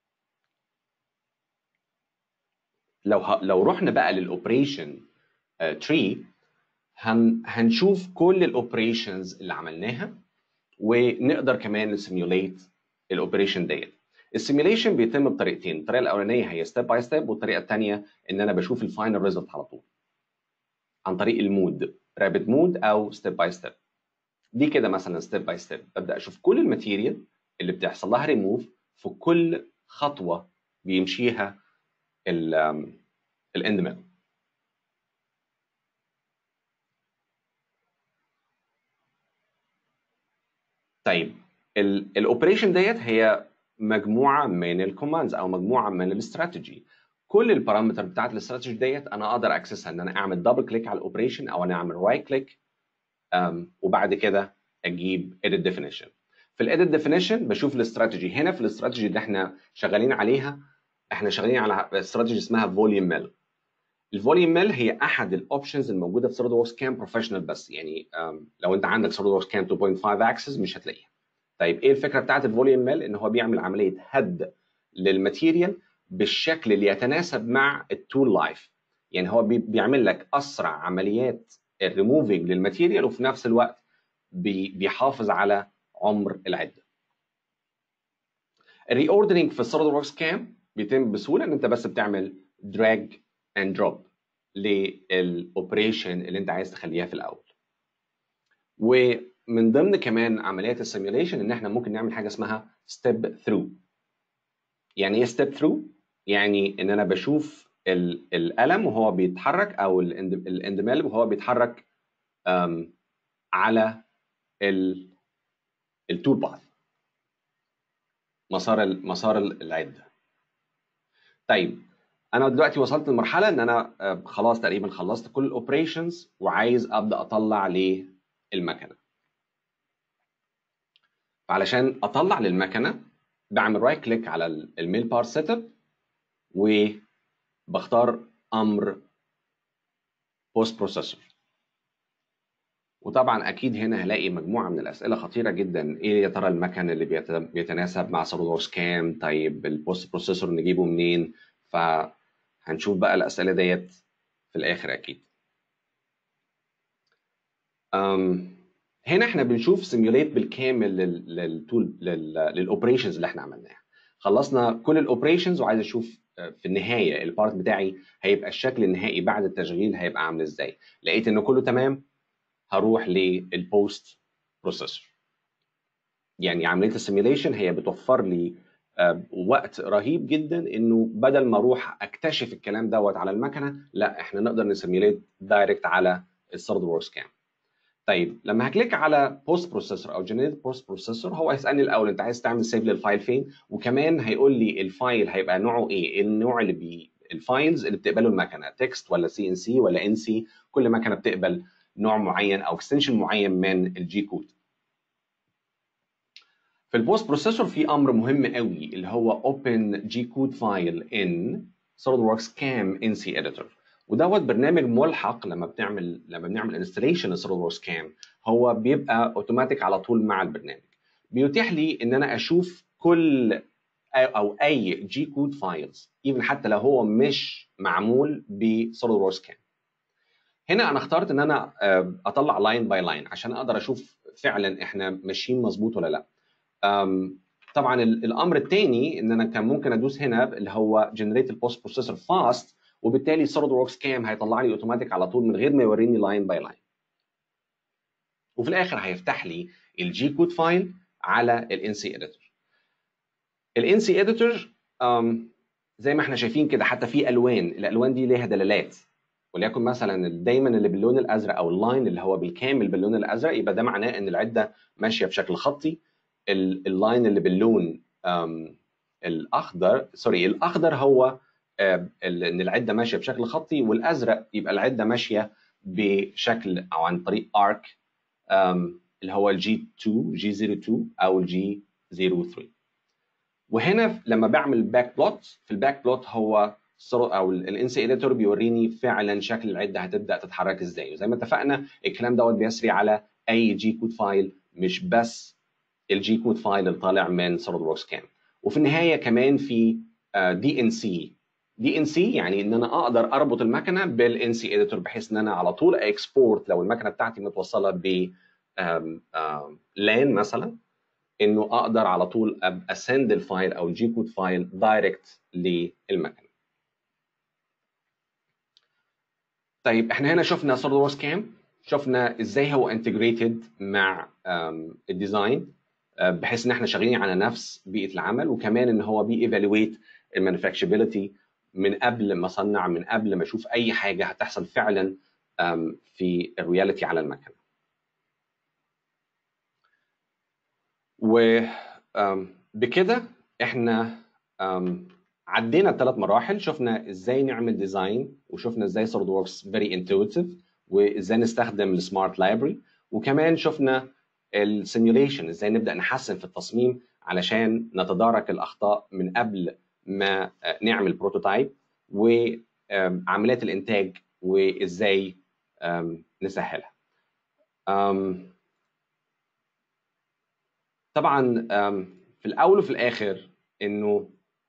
لو رحنا بقى للاوبريشن تري هنشوف كل الاوبريشنز اللي عملناها، ونقدر كمان نسيميوليت الاوبريشن ديت. السيميوليشن بيتم بطريقتين، الطريقه الاولانيه هي ستيب باي ستيب، والطريقه الثانيه ان انا بشوف الفاينل ريزلت على طول عن طريق المود، رابيد مود او ستيب باي ستيب. دي كده مثلا ستيب باي ستيب ببدا اشوف كل الماتيريال اللي بتحصل لها ريموف في كل خطوه بيمشيها الاند ميل. طيب الاوبريشن ديت هي مجموعه من الكوماندز او مجموعه من الاستراتيجي. كل البارامتر بتاعت الاستراتيجي ديت انا اقدر اكسسها، ان انا اعمل دبل كليك على الاوبريشن او انا اعمل رايت كليك وبعد كده اجيب edit definition. في الاديت ديفينيشن بشوف الاستراتيجي. هنا في الاستراتيجي اللي احنا شغالين عليها، احنا شغالين على استراتيجي اسمها فوليوم ميل. الفوليوم ميل هي احد الاوبشنز الموجوده في سوليد وركس كام بروفيشنال بس، يعني لو انت عندك سوليد وركس كام 2.5 اكسس مش هتلاقيها. طيب ايه الفكره بتاعت الفوليوم ميل؟ ان هو بيعمل عمليه هد للماتيريال بالشكل اللي يتناسب مع التول لايف. يعني هو بيعمل لك اسرع عمليات الريموفينج للماتيريال، وفي نفس الوقت بيحافظ على عمر العده. الري اوردرنج في السوليد وركس كام بيتم بسهوله ان انت بس بتعمل drag and drop للاوبريشن اللي انت عايز تخليها في الاول. ومن ضمن كمان عمليات السيميوليشن ان احنا ممكن نعمل حاجه اسمها step through. يعني ايه step through؟ يعني ان انا بشوف القلم وهو بيتحرك او الاندمال وهو بيتحرك على التول باث، مسار العده. طيب انا دلوقتي وصلت لمرحله ان انا خلاص تقريبا خلصت كل الاوبريشنز وعايز ابدا اطلع للمكنه. فعلشان اطلع للمكنه بعمل رايت كليك على الميل بار سيت اب وبختار امر بوست بروسيسور. وطبعا اكيد هنا هلاقي مجموعه من الاسئله خطيره جدا. ايه يا ترى المكن اللي بيتناسب مع سوليد ووركس كام؟ طيب البوست بروسيسور نجيبه منين؟ فهنشوف بقى الاسئله ديت في الاخر اكيد. هنا احنا بنشوف سيميوليت بالكامل للتول للاوبريشنز اللي احنا عملناها. خلصنا كل الاوبريشنز وعايز اشوف في النهايه البارت بتاعي هيبقى الشكل النهائي بعد التشغيل هيبقى عامل ازاي. لقيت ان كله تمام، هروح للبوست بروسيسور. يعني عمليه السيميوليشن هي بتوفر لي وقت رهيب جدا، انه بدل ما اروح اكتشف الكلام دوت على المكنه، لا احنا نقدر نسيميوليت دايركت على السوليد ووركس كام. طيب لما هكليك على بوست بروسيسور او جنريت بوست بروسيسور، هو هيسالني الاول انت عايز تعمل سيف للفايل فين، وكمان هيقول لي الفايل هيبقى نوعه ايه، النوع اللي الفايلز اللي بتقبله المكنه، تكست ولا سي ان سي ولا ان سي. كل مكنه بتقبل نوع معين او اكستنشن معين من الجي كود. في البوست بروسيسور في امر مهم قوي اللي هو open G-code file in SolidWorks CAM NC editor. ودوت برنامج ملحق لما بنعمل انستليشن لسوليدوركس كام، هو بيبقى اوتوماتيك على طول مع البرنامج. بيتيح لي ان انا اشوف كل او اي جي كود فايلز ايفن حتى لو هو مش معمول بسوليدوركس كام. هنا انا اخترت ان انا اطلع لاين باي لاين عشان اقدر اشوف فعلا احنا ماشيين مظبوط ولا لا. طبعا الامر الثاني ان انا كان ممكن ادوس هنا اللي هو جنريت البوست بروسيسور فاست، وبالتالي SolidWorks كام هيطلع لي اوتوماتيك على طول من غير ما يوريني لاين باي لاين. وفي الاخر هيفتح لي الجي كود فايل على الان سي اديتور. الان سي اديتور زي ما احنا شايفين كده حتى في الوان، الالوان دي ليها دلالات. وليكن مثلا دايما اللي باللون الازرق او اللاين اللي هو بالكامل باللون الازرق يبقى ده معناه ان العده ماشيه بشكل خطي. اللاين اللي باللون الاخضر هو ان العده ماشيه بشكل خطي، والازرق يبقى العده ماشيه بشكل او عن طريق ارك اللي هو الجي 2 جي 02 او الجي 03. وهنا لما بعمل باك بلوت، في الباك بلوت هو او الان سي اديتور بيوريني فعلا شكل العده هتبدا تتحرك ازاي. وزي ما اتفقنا الكلام دوت بيسري على اي جي كود فايل، مش بس الجي كود فايل اللي طالع من SolidWorks كام. وفي النهايه كمان في دي ان سي. دي ان سي يعني ان انا اقدر اربط المكنه بالان سي اديتور بحيث ان انا على طول اكسبورت لو المكنه بتاعتي متوصله ب لان مثلا، انه اقدر على طول اسند الفايل او الجي كود فايل دايركت للمكنه. طيب احنا هنا شفنا SolidWorks كام، شفنا ازاي هو انتجريتد مع الديزاين بحيث ان احنا شغالين على نفس بيئه العمل، وكمان ان هو بييفالويت المانيفاكتشربيلتي من قبل ما اصنع، من قبل ما اشوف اي حاجه هتحصل فعلا في الرياليتي على المكنه. وبكده احنا عدينا الثلاث مراحل. شفنا ازاي نعمل ديزاين، وشفنا ازاي SolidWorks very intuitive، وازاي نستخدم السمارت لايبرري، وكمان شفنا السيميوليشن ازاي نبدا نحسن في التصميم علشان نتدارك الاخطاء من قبل ما نعمل بروتوتايب، وعمليات الانتاج وازاي نسهلها. طبعا في الاول وفي الاخر انه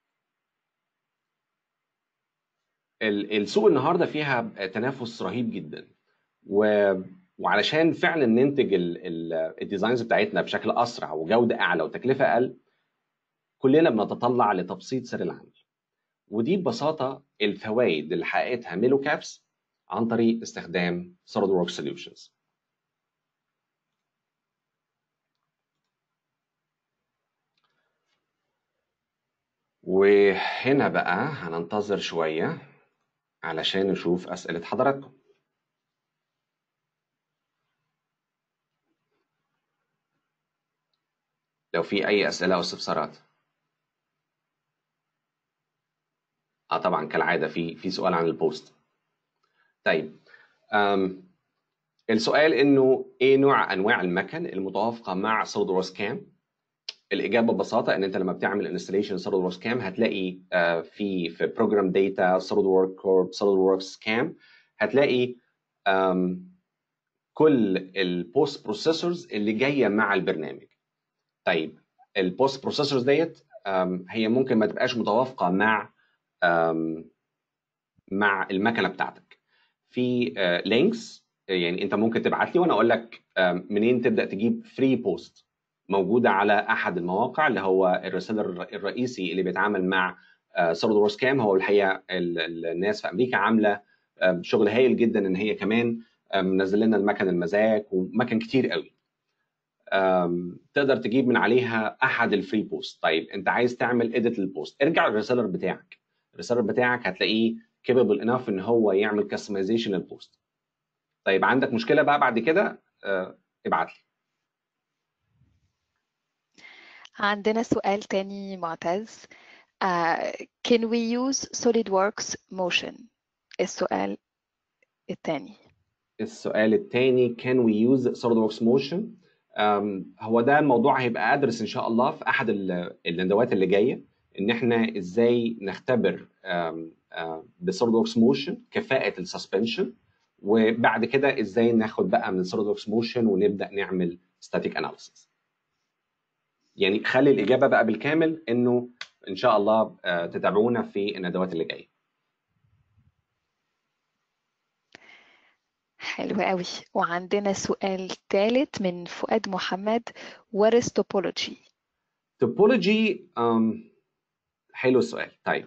السوق النهارده فيها تنافس رهيب جدا، وعلشان فعلا ننتج الديزاينز بتاعتنا بشكل اسرع وجوده اعلى وتكلفه اقل، كلنا بنتطلع لتبسيط سير العمل. ودي ببساطة الفوائد اللي حققتها ميلو كابس عن طريق استخدام SolidWorks Solutions. وهنا بقى هننتظر شوية علشان نشوف أسئلة حضراتكم. لو في أي أسئلة أو استفسارات. طبعا كالعادة في سؤال عن البوست. طيب السؤال إنه إيه نوع أنواع المكن المتوافقة مع SolidWorks CAM؟ الإجابة ببساطة إن أنت لما بتعمل installation SolidWorks CAM هتلاقي في program data SolidWorks Corp SolidWorks CAM هتلاقي كل البوست بروسيسورز اللي جاية مع البرنامج. طيب البوست بروسيسورز ديت هي ممكن ما تبقاش متوافقة مع المكنة بتاعتك. في لينكس يعني انت ممكن تبعت لي وانا اقول لك منين تبدا تجيب فري بوست موجوده على احد المواقع اللي هو الريسيلر الرئيسي اللي بيتعامل مع SolidWorks CAM. هو الحقيقه الناس في امريكا عامله شغل هايل جدا ان هي كمان منزل لنا المكن المزاج ومكن كتير قوي تقدر تجيب من عليها احد الفري بوست. طيب انت عايز تعمل اديت للبوست، ارجع للريسيلر بتاعك. الريسيلر بتاعك هتلاقيه capable enough ان هو يعمل customization للبوست. طيب عندك مشكلة بقى بعد كده ابعت لي. عندنا سؤال تاني معتز. Can we use SolidWorks Motion؟ السؤال التاني. Can we use SolidWorks Motion؟ هو ده الموضوع هيبقى أدرس إن شاء الله في أحد الندوات اللي جاية، إن إحنا إزاي نختبر بSolidWorks Motion كفاءة السسبنشن، وبعد كده إزاي ناخد بقى من SolidWorks Motion ونبدأ نعمل static analysis. يعني خلي الإجابة بقى بالكامل إنه إن شاء الله تتابعونا في الندوات اللي جاية. حلو قوي. وعندنا سؤال ثالث من فؤاد محمد. What is topology؟ Topology حلو السؤال. طيب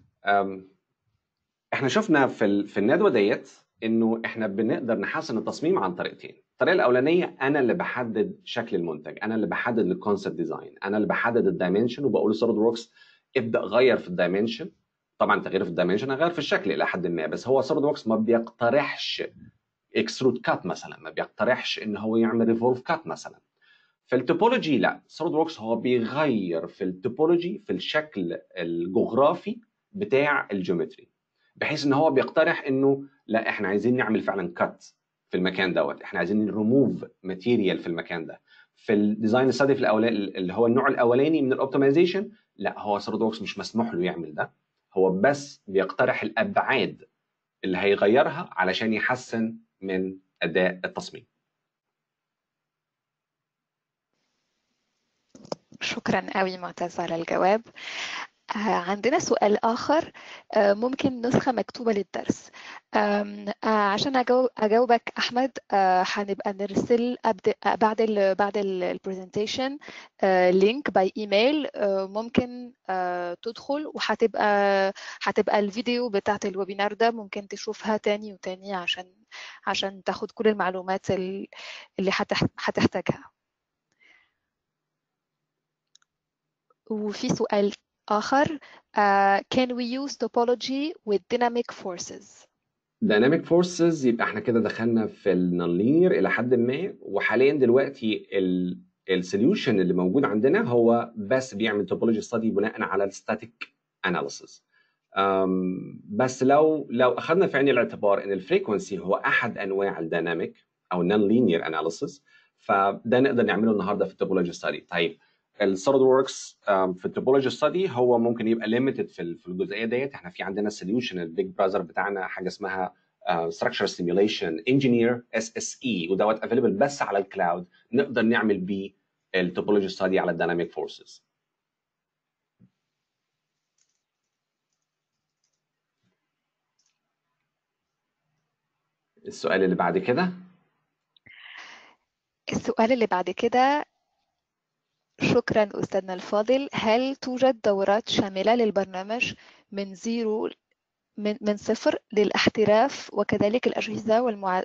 احنا شفنا في الندوة ديت إنه احنا بنقدر نحسن التصميم عن طريقتين. الطريقة الأولانية أنا اللي بحدد شكل المنتج، أنا اللي بحدد الكونسبت ديزاين، أنا اللي بحدد الدايمنشن وبقول SolidWorks ابدأ غير في الدايمنشن. طبعا تغيير في الدايمنشن هغير في الشكل إلى حد ما، بس هو SolidWorks ما بيقترحش اكسترود كات مثلا، ما بيقترحش ان هو يعمل ريفولف كات مثلا. في التوبولوجي لا، SolidWorks هو بيغير في التوبولوجي في الشكل الجغرافي بتاع الجيومتري، بحيث ان هو بيقترح انه لا احنا عايزين نعمل فعلا كات في المكان دوت، احنا عايزين نريموف ماتيريال في المكان ده. في الديزاين ستادي في اللي هو النوع الاولاني من الاوبتمايزيشن لا، هو SolidWorks مش مسموح له يعمل ده، هو بس بيقترح الابعاد اللي هيغيرها علشان يحسن من أداء التصميم. شكرا قوي معتز على الجواب. عندنا سؤال آخر، ممكن نسخة مكتوبة للدرس. عشان أجاوبك أحمد، هنبقى نرسل بعد البرزنتيشن لينك باي إيميل، ممكن تدخل وهتبقى الفيديو بتاعت الويبينار ده ممكن تشوفها تاني وتاني عشان تاخد كل المعلومات اللي هتحتاجها. وفي سؤال آخر، can we use topology with dynamic forces؟ dynamic forces يبقى احنا كده دخلنا في النونلينير إلى حد ما، وحاليا دلوقتي السوليوشن اللي موجود عندنا هو بس بيعمل توبولوجي ستادي بناء على الستاتيك اناليسيس. بس لو اخذنا في عين الاعتبار ان الفريكونسي هو احد انواع الديناميك او النون لينير اناليسيس، فده نقدر نعمله النهارده في التوبولوجي ستادي. طيب الSolidWorks في التوبولوجي ستادي هو ممكن يبقى ليميتد في الجزئيه ديت. احنا في عندنا سوليوشن البيج براذر بتاعنا حاجه اسمها Structural Simulation Engineer SSE، ودوت افيلبل بس على الكلاود، نقدر نعمل بيه التوبولوجي ستادي على الديناميك فورسز. السؤال اللي بعد كده. شكرا أستاذنا الفاضل. هل توجد دورات شاملة للبرنامج من زيرو من صفر للاحتراف، وكذلك الأجهزة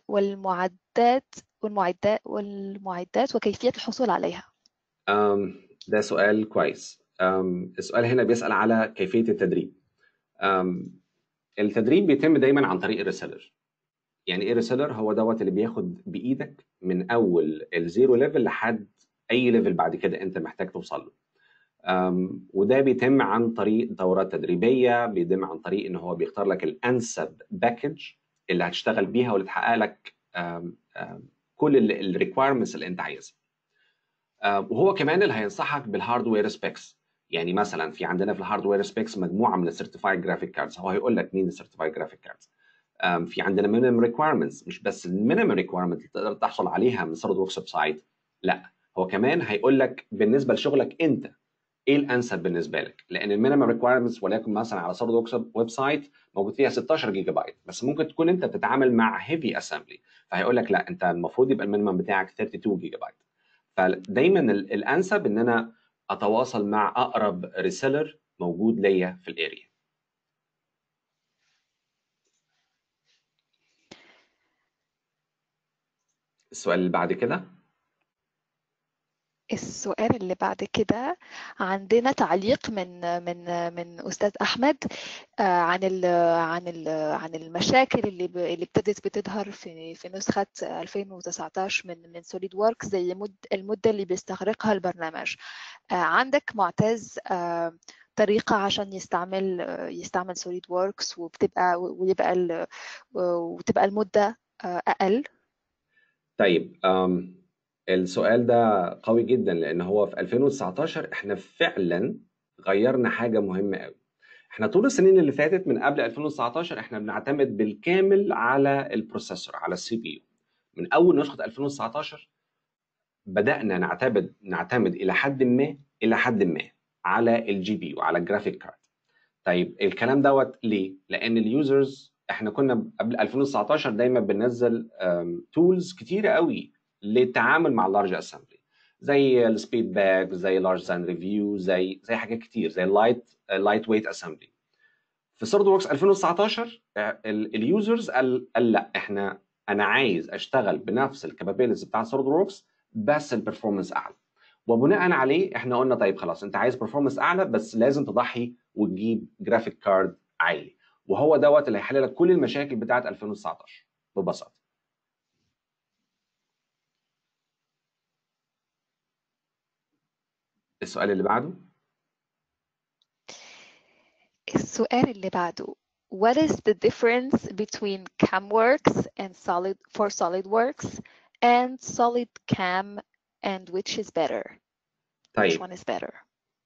والمعدات وكيفية الحصول عليها؟ ده سؤال كويس. السؤال هنا بيسأل على كيفية التدريب. التدريب بيتم دايما عن طريق الريسيلر. يعني ايه ريسيلر؟ هو دوت اللي بياخد بايدك من اول الزيرو ليفل لحد اي ليفل بعد كده انت محتاج توصل له. وده بيتم عن طريق دورات تدريبيه، بيتم عن طريق ان هو بيختار لك الانسب باكج اللي هتشتغل بيها واللي تحقق لك كل الريكويرمنتس اللي انت عايزها. وهو كمان اللي هينصحك بالهاردوير سبيكس. يعني مثلا في عندنا في الهاردوير سبيكس مجموعه من السيرتيفايد جرافيك كاردز، هو هيقول لك مين السيرتيفايد جرافيك كاردز. في عندنا مينيمم ريكويرمنتس، مش بس المينيمم ريكويرمنت اللي تقدر تحصل عليها من سوليد وركس ويب سايت، لا هو كمان هيقول لك بالنسبه لشغلك انت ايه الانسب بالنسبه لك. لان المينيمم ريكويرمنتس وليكن مثلا على سوليد وركس ويب سايت موجود فيها 16 جيجا بايت، بس ممكن تكون انت بتتعامل مع هيفي اسامبلي، فهيقول لك لا انت المفروض يبقى المينيمم بتاعك 32 جيجا بايت. فدايما الانسب ان انا اتواصل مع اقرب ريسيلر موجود ليا في الاريا. السؤال اللي بعد كده. السؤال اللي بعد كده عندنا تعليق من أستاذ أحمد عن المشاكل اللي ابتدت بتظهر في نسخة 2019 من سوليد ووركس، زي المدة اللي بيستغرقها البرنامج. عندك معتز طريقة عشان يستعمل سوليد ووركس وتبقى المدة أقل؟ طيب السؤال ده قوي جدا، لان هو في 2019 احنا فعلا غيرنا حاجه مهمه قوي. احنا طول السنين اللي فاتت من قبل 2019 احنا بنعتمد بالكامل على البروسيسور، على السي بي يو. من اول نسخه 2019 بدانا نعتمد الى حد ما على الجي بي يو، على الجرافيك كارد. طيب الكلام دوت ليه؟ لان اليوزرز احنا كنا قبل 2019 دايما بننزل تولز كتيره قوي للتعامل مع اللارج اسامبلي، زي السبيد باك، زي لارج ساين ريفيو، زي حاجات كتير، زي اللايت ويت اسامبلي. في سوليد وركس 2019 اليوزرز قال لا انا عايز اشتغل بنفس الكابابيلتيز بتاع سوليد وركس بس البرفورمانس اعلى. وبناء عليه احنا قلنا طيب خلاص انت عايز برفورمانس اعلى بس لازم تضحي وتجيب جرافيك كارد عالي، وهو دوت اللي هيحل لك كل المشاكل بتاعه 2019 ببساطه. السؤال اللي بعده. السؤال اللي بعده: What is the difference between CamWorks and SolidWorks and SolidCam, and which is better? Which طيب one is better?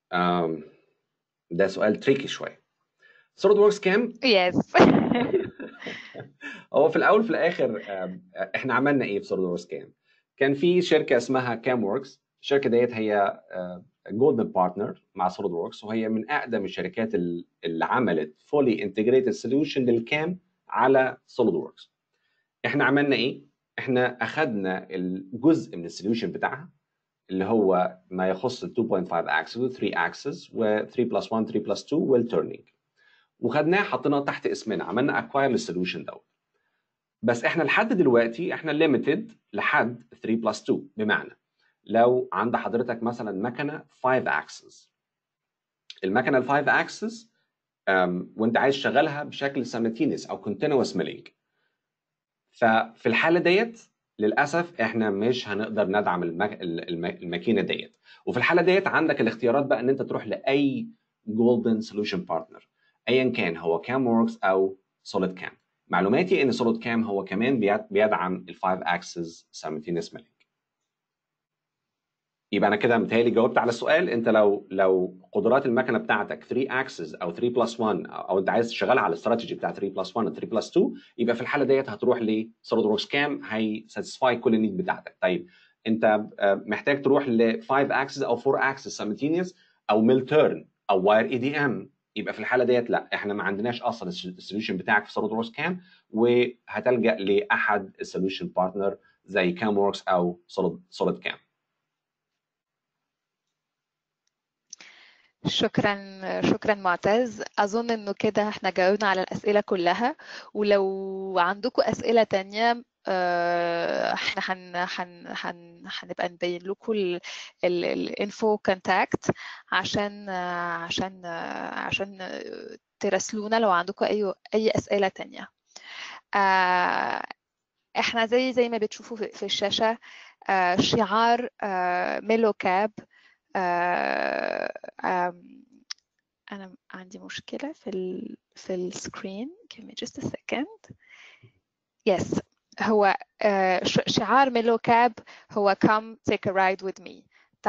ده سؤال تريكي شويه. سوليد وركس كام؟ Yes. هو في الاول في الاخر احنا عملنا ايه في سوليد وركس كام؟ كان في شركه اسمها كام وركس. الشركه ديت هي جولدن بارتنر مع سوليد وركس، وهي من اقدم الشركات اللي عملت فولي انتجريتد سوليوشن للكام على سوليد وركس. احنا عملنا ايه؟ احنا اخذنا الجزء من السوليوشن بتاعها اللي هو ما يخص ال 2.5 اكسس و 3 اكسس و 3 بلس 1 3 بلس 2 والتيرنينج، وخدناه حطيناه تحت اسمنا، عملنا اكواير للسوليوشن دوت. بس احنا لحد دلوقتي احنا ليميتد لحد 3 بلس 2. بمعنى لو عند حضرتك مثلا مكنه 5 اكسس، المكنه ال 5 اكسس وانت عايز تشغلها بشكل سيمultaneous او continuous milling، ففي الحاله ديت للاسف احنا مش هنقدر ندعم الماكينه ديت. وفي الحاله ديت عندك الاختيارات بقى ان انت تروح لاي جولدن سوليوشن بارتنر ايا كان هو كام وركس او سوليد كام. معلوماتي ان سوليد كام هو كمان بيدعم ال 5 اكسس سيمultaneous milling. يبقى انا كده متهيألي جاوبت على السؤال. انت لو قدرات المكنه بتاعتك 3 اكسس او 3 بلس 1 او انت عايز تشتغل على الاستراتيجي بتاع 3 بلس 1 و 3 بلس 2، يبقى في الحاله ديت هتروح لسوليد وركس كام، هيساتسفاي كل النيد بتاعتك. طيب انت محتاج تروح ل 5 اكسس او 4 اكسس سيمultaneous او ميل تيرن او واير اي دي ام، يبقى في الحاله ديت لا احنا ما عندناش اصلا السوليوشن بتاعك في سوليد وركس كام، وهتلجا لاحد السوليوشن بارتنر زي كام وركس او سوليد كام. شكرا معتز. أظن إنه كده احنا جاوبنا على الأسئلة كلها، ولو عندكم أسئلة تانية احنا هنبقى نبين لكم الانفو كونتاكت عشان تراسلونا لو عندكم أي أسئلة تانية. احنا زي ما بتشوفوا في الشاشة شعار ميلو كاب. أنا عندي مشكلة في السكرين. Give me just a second. Yes. هو شعار ميلو كاب هو come take a ride with me.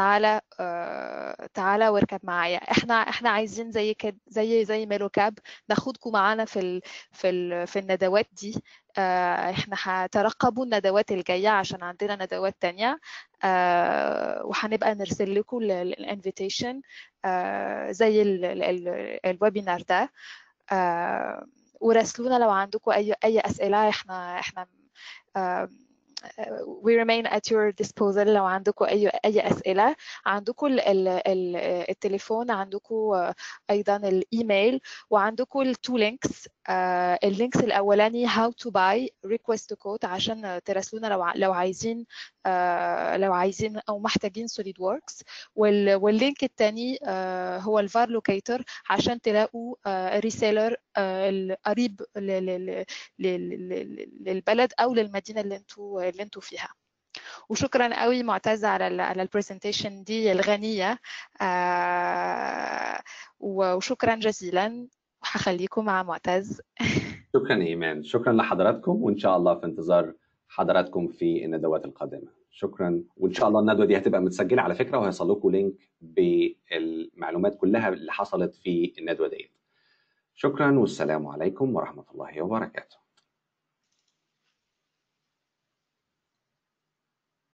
تعالى واركب معايا. احنا عايزين زي كده زي ميلو كاب ناخدكم معانا في الندوات دي. احنا هترقبوا الندوات الجاية عشان عندنا ندوات تانية، وهنبقى نرسل لكم الانفيتيشن زي الويبينار ده. وراسلونا لو عندكم اي اسئله. احنا we remain at your disposal. لو عندكم اي اسئله. عندكم التليفون، عندكم ايضا الايميل، وعندكم التو لينكس. اللينكس الاولاني how to buy request to quote عشان تراسلونا لو عايزين او محتاجين SolidWorks. واللينك الثاني هو الفار لوكيتر عشان تلاقوا ريسيلر القريب للبلد او للمدينه اللي انتوا فيها. وشكرا قوي معتز على البرزنتيشن دي الغنيه. وشكرا جزيلا. وهخليكم مع معتز. شكرا إيمان، شكرا لحضراتكم، وإن شاء الله في انتظار حضراتكم في الندوات القادمة. شكرا، وإن شاء الله الندوة دي هتبقى متسجلة على فكرة، وهيصل لكم لينك بالمعلومات كلها اللي حصلت في الندوة دي. شكرا، والسلام عليكم ورحمة الله وبركاته.